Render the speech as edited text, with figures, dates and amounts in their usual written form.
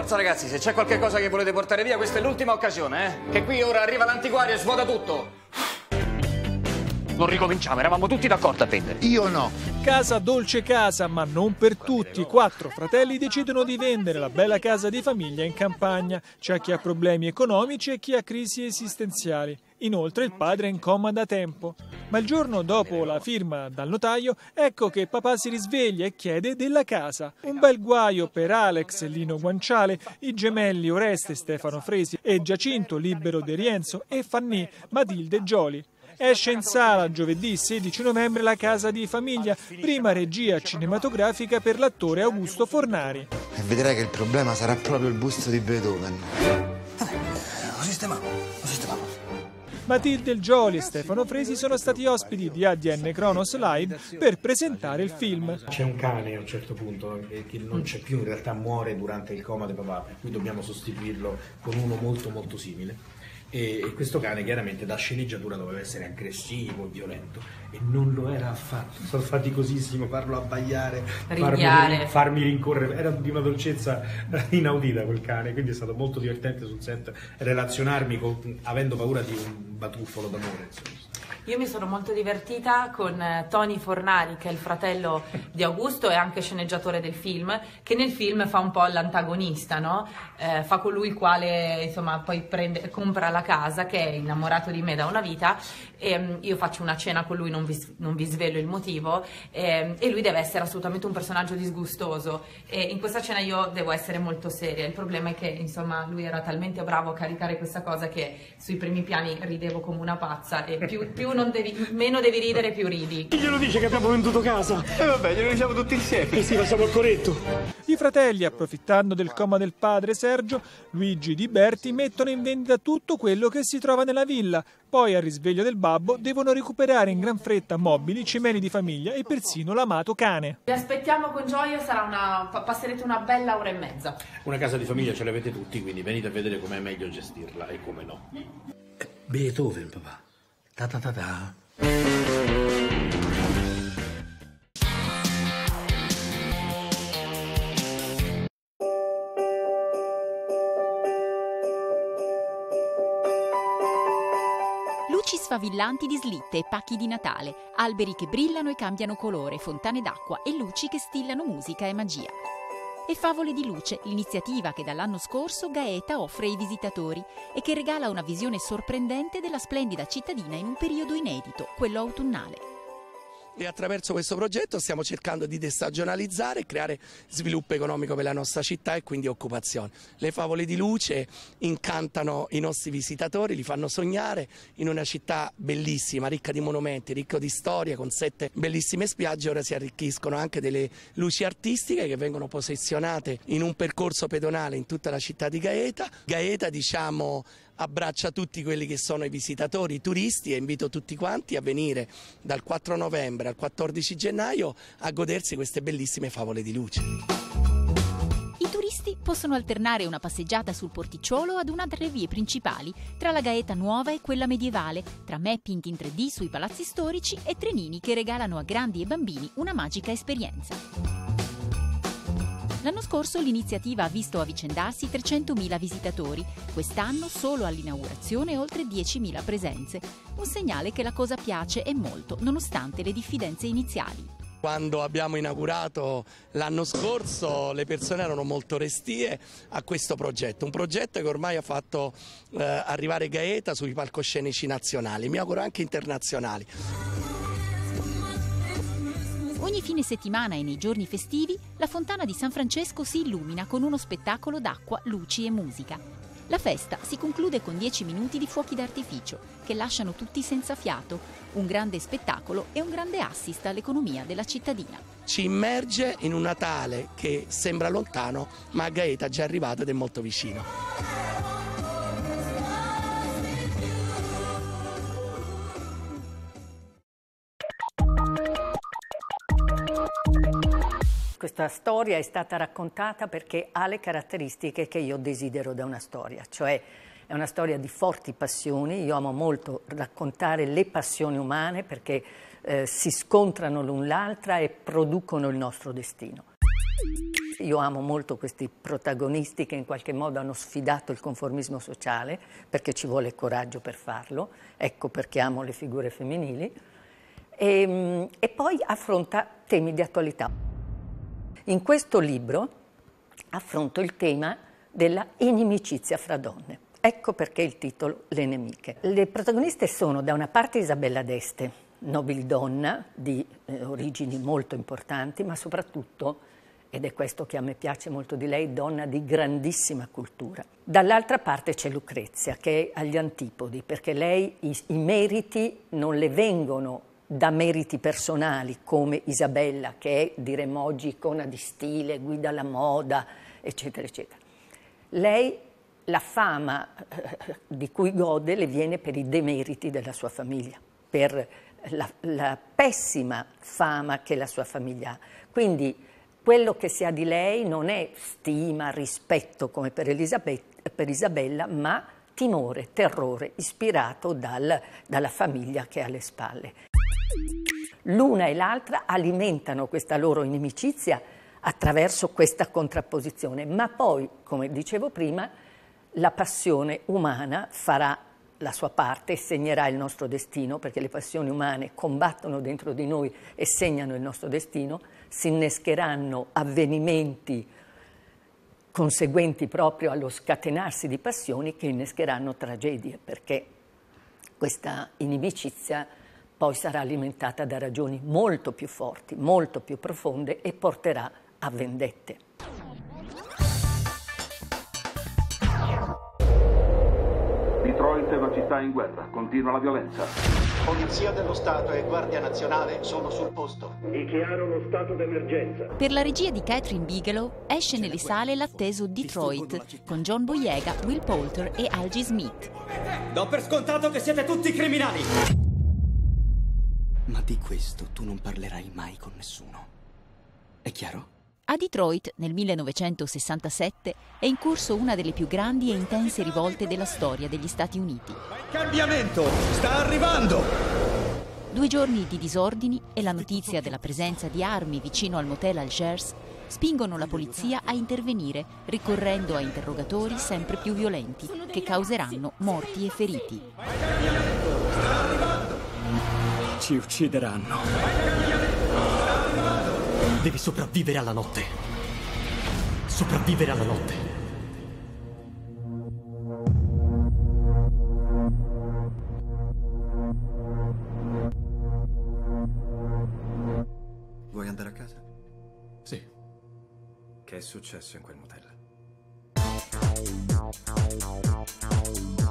Forza ragazzi, se c'è qualche cosa che volete portare via, questa è l'ultima occasione, eh? Che qui ora arriva l'antiquario e svuota tutto. Non ricominciamo, eravamo tutti d'accordo a vendere. Io no. Casa dolce casa, ma non per tutti. 4 fratelli decidono di vendere la bella casa di famiglia in campagna. C'è chi ha problemi economici e chi ha crisi esistenziali. Inoltre il padre è in coma da tempo. Ma il giorno dopo la firma dal notaio, ecco che papà si risveglia e chiede della casa. Un bel guaio per Alex e Lino Guanciale, i gemelli Oreste e Stefano Fresi e Giacinto Libero De Rienzo e Fanny Matilde Gioli. Esce in sala giovedì 16 novembre La casa di famiglia, prima regia cinematografica per l'attore Augusto Fornari. E vedrai che il problema sarà proprio il busto di Beethoven. Lo sistemiamo. Matilde Gioli e Stefano Fresi sono stati ospiti di ADN Kronos Live per presentare il film. C'è un cane a un certo punto che non c'è più, in realtà muore durante il coma di papà, per cui dobbiamo sostituirlo con uno molto molto simile. E questo cane chiaramente da sceneggiatura doveva essere aggressivo, violento, e non lo era affatto. È stato faticosissimo farlo abbaiare, farmi rincorrere, era di una dolcezza inaudita quel cane, quindi è stato molto divertente sul set relazionarmi avendo paura di un batuffolo d'amore, insomma. Io mi sono molto divertita con Tony Fornari, che è il fratello di Augusto e anche sceneggiatore del film, che nel film fa un po' l'antagonista, no? Fa colui il quale insomma poi compra la casa, che è innamorato di me da una vita, e io faccio una cena con lui, non vi svelo il motivo, e lui deve essere assolutamente un personaggio disgustoso, e in questa cena io devo essere molto seria. Il problema è che insomma lui era talmente bravo a caricare questa cosa che sui primi piani ridevo come una pazza, e meno devi ridere, più ridi. Chi glielo dice che abbiamo venduto casa? E vabbè, glielo diciamo tutti insieme. Sì, facciamo il corretto. I fratelli, approfittando del coma del padre Sergio, Luigi Di Berti, mettono in vendita tutto quello che si trova nella villa. Poi, al risveglio del babbo, devono recuperare in gran fretta mobili, cimeli di famiglia e persino l'amato cane. Vi aspettiamo con gioia, passerete una bella ora e mezza. Una casa di famiglia ce l'avete tutti, quindi venite a vedere com'è meglio gestirla e come no. Beethoven, papà. Ta ta ta ta. Luci sfavillanti di slitte e pacchi di Natale, alberi che brillano e cambiano colore, fontane d'acqua e luci che stillano musica e magia. E Favole di Luce, l'iniziativa che dall'anno scorso Gaeta offre ai visitatori e che regala una visione sorprendente della splendida cittadina in un periodo inedito, quello autunnale. E attraverso questo progetto stiamo cercando di destagionalizzare e creare sviluppo economico per la nostra città e quindi occupazione. Le favole di luce incantano i nostri visitatori, li fanno sognare in una città bellissima, ricca di monumenti, ricca di storia, con 7 bellissime spiagge. Ora si arricchiscono anche delle luci artistiche che vengono posizionate in un percorso pedonale in tutta la città di Gaeta. Gaeta, diciamo, abbraccia tutti quelli che sono i visitatori, i turisti, e invito tutti quanti a venire dal 4 novembre al 14 gennaio a godersi queste bellissime favole di luce. I turisti possono alternare una passeggiata sul porticciolo ad una delle vie principali, tra la Gaeta nuova e quella medievale, tra mapping in 3D sui palazzi storici e trenini che regalano a grandi e bambini una magica esperienza. L'anno scorso l'iniziativa ha visto avvicendarsi 300.000 visitatori, quest'anno solo all'inaugurazione oltre 10.000 presenze, un segnale che la cosa piace e molto, nonostante le diffidenze iniziali. Quando abbiamo inaugurato l'anno scorso le persone erano molto restie a questo progetto, un progetto che ormai ha fatto arrivare Gaeta sui palcoscenici nazionali, mi auguro anche internazionali. Ogni fine settimana e nei giorni festivi la fontana di San Francesco si illumina con uno spettacolo d'acqua, luci e musica. La festa si conclude con 10 minuti di fuochi d'artificio che lasciano tutti senza fiato, un grande spettacolo e un grande assist all'economia della cittadina. Ci immerge in un Natale che sembra lontano, ma a Gaeta è già arrivato ed è molto vicino. Questa storia è stata raccontata perché ha le caratteristiche che io desidero da una storia, cioè è una storia di forti passioni. Io amo molto raccontare le passioni umane perché si scontrano l'un l'altra e producono il nostro destino. Io amo molto questi protagonisti che in qualche modo hanno sfidato il conformismo sociale, perché ci vuole coraggio per farlo, ecco perché amo le figure femminili, e poi affronta temi di attualità. In questo libro affronto il tema della inimicizia fra donne. Ecco perché il titolo Le nemiche. Le protagoniste sono da una parte Isabella d'Este, nobildonna di origini molto importanti, ma soprattutto, ed è questo che a me piace molto di lei, donna di grandissima cultura. Dall'altra parte c'è Lucrezia, che è agli antipodi, perché lei i meriti non le vengono da meriti personali, come Isabella, che è, diremmo oggi, icona di stile, guida la moda, eccetera, eccetera. Lei, la fama di cui gode, le viene per i demeriti della sua famiglia, per la pessima fama che la sua famiglia ha. Quindi quello che si ha di lei non è stima, rispetto come per Isabella, ma timore, terrore, ispirato dalla famiglia che ha alle spalle. L'una e l'altra alimentano questa loro inimicizia attraverso questa contrapposizione, ma poi, come dicevo prima, la passione umana farà la sua parte e segnerà il nostro destino, perché le passioni umane combattono dentro di noi e segnano il nostro destino, si innescheranno avvenimenti conseguenti proprio allo scatenarsi di passioni che innescheranno tragedie, perché questa inimicizia poi sarà alimentata da ragioni molto più forti, molto più profonde e porterà a vendette. Detroit è una città in guerra, continua la violenza. Polizia dello Stato e Guardia Nazionale sono sul posto. Dichiaro lo stato d'emergenza. Per la regia di Catherine Bigelow esce nelle sale l'atteso Detroit, con John Boyega, Will Poulter e Algie Smith. Do per scontato che siete tutti criminali! Ma di questo tu non parlerai mai con nessuno. È chiaro? A Detroit, nel 1967, è in corso una delle più grandi e intense rivolte della storia degli Stati Uniti. Ma il cambiamento sta arrivando! 2 giorni di disordini e la notizia della presenza di armi vicino al motel Algiers spingono la polizia a intervenire, ricorrendo a interrogatori sempre più violenti che causeranno morti e feriti. Ci uccideranno. Devi sopravvivere alla notte. Sopravvivere alla notte. Vuoi andare a casa? Sì. Che è successo in quel motel?